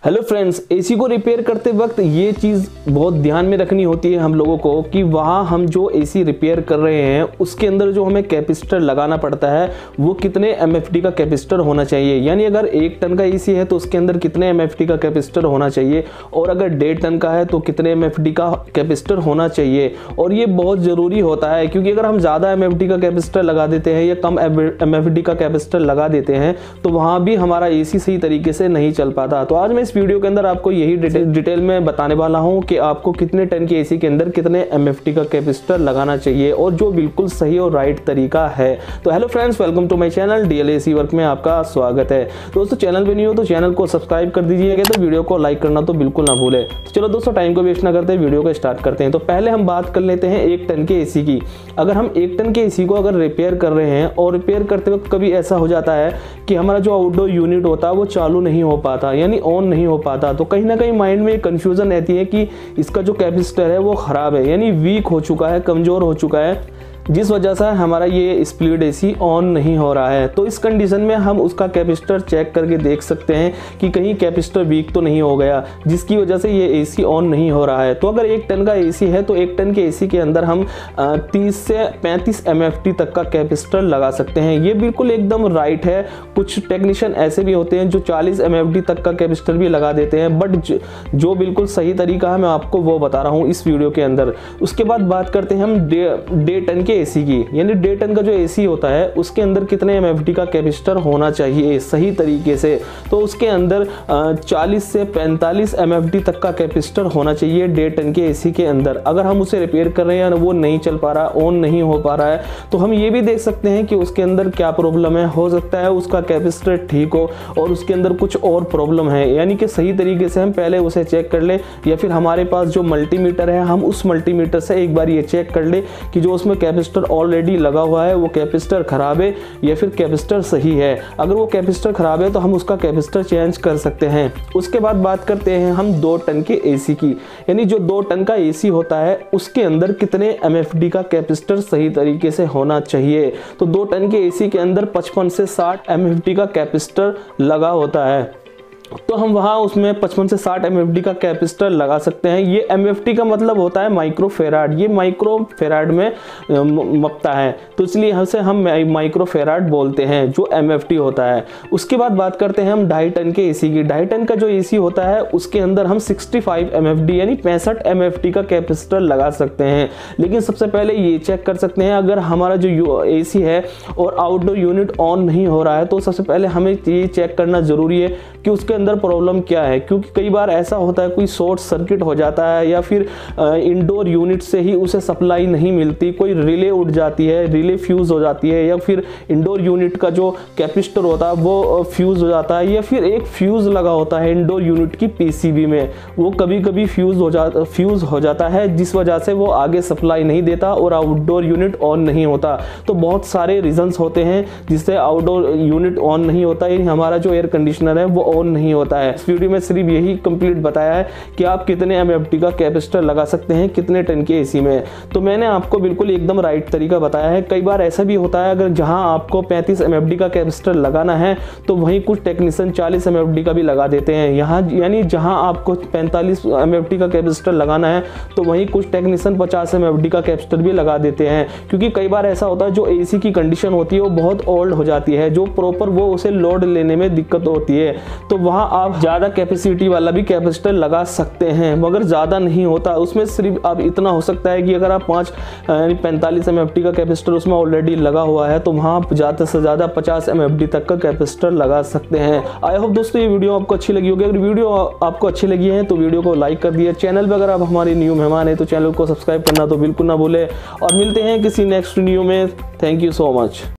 Hello friends, AC को repair करते वक्त ये चीज़ बहुत ध्यान में रखनी होती है हम लोगों को कि वहाँ हम जो एसी रिपेयर कर रहे हैं उसके अंदर जो हमें कैपेसिटर लगाना पड़ता है वो कितने एमएफटी का कैपेसिटर होना चाहिए। यानी अगर 1 टन का एसी है तो उसके अंदर कितने एमएफटी का कैपेसिटर होना चाहिए, और अगर 1.5 टन का है तो कितने एमएफटी का कैपेसिटर होना चाहिए। और ये बहुत ज़रूरी होता है क्योंकि अगर हम ज़्यादा एमएफटी का कैपेसिटर लगा देते हैं या कम एमएफटी का कैपेसिटर लगा देते हैं तो वहाँ भी हमारा एसी सही तरीके से नहीं चल पाता। तो आज मैं इस वीडियो के अंदर आपको यही डिटेल में बताने वाला हूं कि आपको कितने टन के एसी के अंदर कितने एमएफटी का कैपेसिटर लगाना चाहिए और जो बिल्कुल सही और राइट तरीका है। तो hello friends, welcome to my channel DL AC work में आपका स्वागत है। दोस्तों, चैनल पे नहीं हो तो चैनल को सब्सक्राइब कर दीजिएगा, तो वीडियो को लाइक करना तो बिल्कुल ना भूले। तो चलो दोस्तों, टाइम को वेस्ट ना करते वीडियो को स्टार्ट करते हैं। तो पहले हम बात कर लेते हैं 1 टन के एसी की। अगर हम 1 टन के एसी को अगर रिपेयर कर रहे हैं और रिपेयर करते वक्त कभी ऐसा हो जाता है कि हमारा जो आउटडोर यूनिट होता है वो चालू नहीं हो पाता, यानी ऑन नहीं हो पाता, तो कहीं ना कहीं माइंड में कंफ्यूजन रहती है कि इसका जो कैपेसिटर है वो खराब है, यानी वीक हो चुका है, कमजोर हो चुका है, जिस वजह से हमारा ये स्प्लिट एसी ऑन नहीं हो रहा है। तो इस कंडीशन में हम उसका कैपेसिटर चेक करके देख सकते हैं कि कहीं कैपेसिटर वीक तो नहीं हो गया जिसकी वजह से ये एसी ऑन नहीं हो रहा है। तो अगर 1 टन का एसी है तो 1 टन के एसी के अंदर हम 30 से 35 एमएफटी तक का कैपेसिटर लगा सकते हैं। ये बिल्कुल एकदम राइट है। कुछ टेक्नीशियन ऐसे भी होते हैं जो 40 एमएफटी तक का कैपेसिटर भी लगा देते हैं, बट जो बिल्कुल सही तरीका है मैं आपको वो बता रहा हूँ इस वीडियो के अंदर। उसके बाद बात करते हैं हम 1.5 टन के एसी की, यानी 1.5 टन का जो एसी होता है उसके अंदर कितने एमएफटी का कैपेसिटर होना चाहिए सही तरीके से। तो उसके अंदर 40 से 45 एमएफटी तक का कैपेसिटर होना चाहिए 1.5 टन के एसी के अंदर। अगर हम उसे रिपेयर कर रहे हैं वो नहीं चल पा रहा, ऑन नहीं हो पा रहा है, तो हम ये भी देख सकते हैं कि उसके अंदर क्या प्रॉब्लम है। हो सकता है उसका कैपेसिटर ठीक हो और उसके अंदर कुछ और प्रॉब्लम है, यानी कि सही तरीके से हम पहले उसे चेक कर ले, या फिर हमारे पास जो मल्टीमीटर है हम उस मल्टीमीटर से एक बार ये चेक कर ले कि जो उसमें कैपेसिटर ऑलरेडी लगा हुआ है वो कैपेसिटर खराब है या फिर कैपेसिटर सही है। अगर वो कैपेसिटर खराब है तो हम उसका कैपेसिटर चेंज कर सकते हैं। उसके बाद बात करते हैं हम 2 टन के एसी की, यानी जो 2 टन का एसी होता है उसके अंदर कितने एमएफडी का कैपेसिटर सही तरीके से होना चाहिए। तो 2 टन के एसी के अंदर 55 से 60 एमएफडी का कैपेसिटर लगा होता है, तो हम वहाँ उसमें 55 से 60 एमएफडी का कैपेसिटर लगा सकते हैं। ये एमएफटी का मतलब होता है माइक्रोफेराड, ये माइक्रोफेराड में मपता है, तो इसलिए हम माइक्रोफेराड बोलते हैं जो एमएफटी होता है। उसके बाद बात करते हैं हम 2.5 टन के एसी की। 2.5 टन का जो एसी होता है उसके अंदर हम 65 एमएफडी यानी 65 एमएफडी का कैपेसिटर लगा सकते हैं। लेकिन सबसे पहले ये चेक कर सकते हैं अगर हमारा जो एसी है और आउटडोर यूनिट ऑन नहीं हो रहा है तो सबसे पहले हमें ये चेक करना जरूरी है कि उसके अंदर प्रॉब्लम क्या है, क्योंकि कई बार ऐसा होता है कोई शॉर्ट सर्किट हो जाता है या फिर इंडोर यूनिट से ही उसे सप्लाई नहीं मिलती, कोई रिले उठ जाती है, रिले फ्यूज हो जाती है, या फिर इंडोर यूनिट का जो कैपेसिटर होता है वो फ्यूज हो जाता है, या फिर एक फ्यूज लगा होता है इंडोर यूनिट की पीसीबी में, वो कभी कभी फ्यूज हो जाता है जिस वजह से वो आगे सप्लाई नहीं देता और आउटडोर यूनिट ऑन नहीं होता। तो बहुत सारे रीजंस होते हैं जिससे आउटडोर यूनिट ऑन नहीं होता, यानी हमारा जो एयर कंडीशनर है वो ऑन नहीं होता है। इस वीडियो में सिर्फ यही कंप्लीट बताया है कि आप कितने एमएफटी का कैपेसिटर लगा सकते हैं कितने टन के एसी में। तो मैंने आपको बिल्कुल एकदम राइट तरीका बताया है। कई बार ऐसा भी होता है अगर जहां आपको 35 एमएफडी का कैपेसिटर लगाना है तो वहीं कुछ टेक्नीशियन 40 एमएफडी का भी लगा देते हैं। यहाँ यानी जहां आपको 45 एमएफडी का कैपेसिटर लगाना है तो वहीं कुछ टेक्नीशियन 50 एमएफडी का कैपेसिटर भी लगा देते हैं, क्योंकि कई बार ऐसा होता है जो एसी की कंडीशन होती है वो बहुत ओल्ड हो जाती है, जो प्रॉपर वो उसे लोड लेने में दिक्कत होती है, तो वहां आप ज़्यादा कैपेसिटी वाला भी कैपेसिटर लगा सकते हैं, मगर ज़्यादा नहीं होता। उसमें सिर्फ अब इतना हो सकता है कि अगर आप 45 एमएफटी का कैपेसिटर उसमें ऑलरेडी लगा हुआ है तो वहाँ आप ज़्यादा से ज़्यादा 50 एमएफडी तक का कैपेसिटर लगा सकते हैं। आई होप दोस्तों ये वीडियो आपको अच्छी लगी होगी। अगर वीडियो आपको अच्छी लगी है तो वीडियो को लाइक कर दिए। चैनल पर अगर आप हमारे न्यू मेहमान हैं तो चैनल को सब्सक्राइब करना तो बिल्कुल ना भूले, और मिलते हैं किसी नेक्स्ट वीडियो में। Thank you so much.